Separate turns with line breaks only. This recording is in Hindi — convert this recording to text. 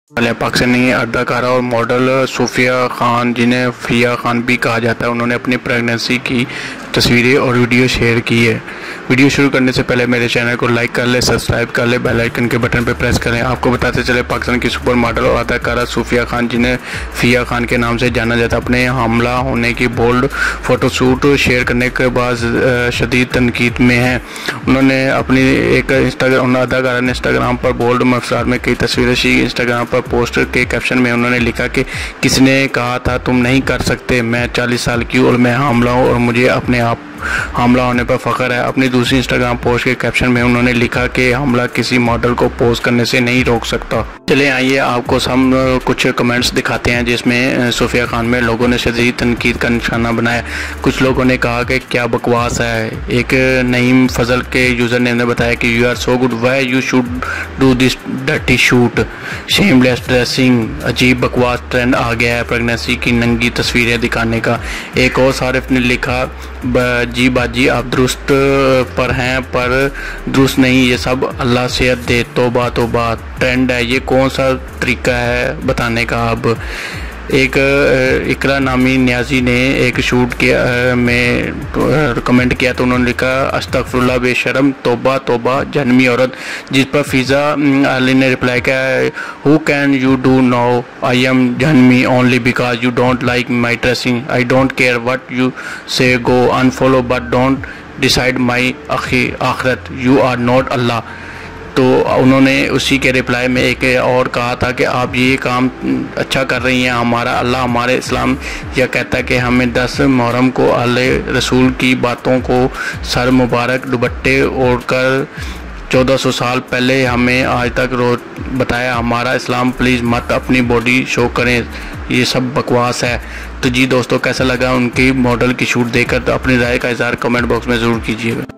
पाकिस्तानी अदाकारा और मॉडल सूफिया खान, जिन्हें फ़िया खान भी कहा जाता है, उन्होंने अपनी प्रेगनेंसी की तस्वीरें और वीडियो शेयर की है। वीडियो शुरू करने से पहले मेरे चैनल को लाइक कर ले, सब्सक्राइब कर ले, बेल आइकन के बटन पर प्रेस करें। आपको बताते चले, पाकिस्तान की सुपर मॉडल और अदाकारा सूफिया खान, जिन्हें फ़िया खान के नाम से जाना जाता है, अपने हमला होने की बोल्ड फ़ोटोशूट शेयर करने के बाद शदीद तनकीद में हैं। उन्होंने अपनी एक अदाकारा ने इंस्टाग्राम पर बोल्ड मफसार में कई तस्वीरें शी। इंस्टाग्राम पर पोस्ट के कैप्शन में उन्होंने लिखा कि किसने कहा था तुम नहीं कर सकते, मैं 40 साल की हूँ और मैं हामला हूँ और मुझे अपने आप हमला होने पर फ़ख्र है। अपनी दूसरी इंस्टाग्राम पोस्ट के कैप्शन में उन्होंने लिखा कि हमला किसी मॉडल को पोस्ट करने से नहीं रोक सकता। चले आइए आपको हम कुछ कमेंट्स दिखाते हैं जिसमें सूफिया खान में लोगों ने शदीद तनकीद का निशाना बनाया। कुछ लोगों ने कहा कि क्या बकवास है। एक नईम फजल के यूज़र ने बताया कि you are so good, why you should do this dirty shoot, shameless dressing, अजीब बकवास ट्रेंड आ गया है प्रेगनेंसी की नंगी तस्वीरें दिखाने का। एक और सारिफ ने लिखा, जी बाजी आप दुरुस्त पर हैं पर दुरुस्त नहीं, ये सब अल्लाह सेहत दे, तौबा तौबा ट्रेंड है, ये कौन सा तरीका है बताने का। अब एक इकरा नामी न्याजी ने एक शूट के में कमेंट किया तो उन्होंने लिखा, अस्तगफुरुल्लाह बेशरम, तौबा तौबा जहन्नमी औरत। जिस पर फ़िज़ा अली ने रिप्लाई किया, who can you do now, I am जहन्नमी only because you don't like my dressing, I don't care what you say, go unfollow but don't decide my आखिरत, यू आर नॉट अल्लाह। तो उन्होंने उसी के रिप्लाई में एक और कहा था कि आप ये काम अच्छा कर रही हैं, हमारा अल्लाह, हमारे इस्लाम यह कहता है कि हमें 10 मुहर्रम को अल्लाह रसूल की बातों को सर मुबारक दुपट्टे ओढ़कर 1400 साल पहले हमें आज तक रोज बताया। हमारा इस्लाम, प्लीज़ मत अपनी बॉडी शो करें, ये सब बकवास है। तो जी दोस्तों, कैसा लगा उनकी मॉडल की शूट देखकर? तो अपनी राय का इज़हार कमेंट बॉक्स में ज़रूर कीजिएगा।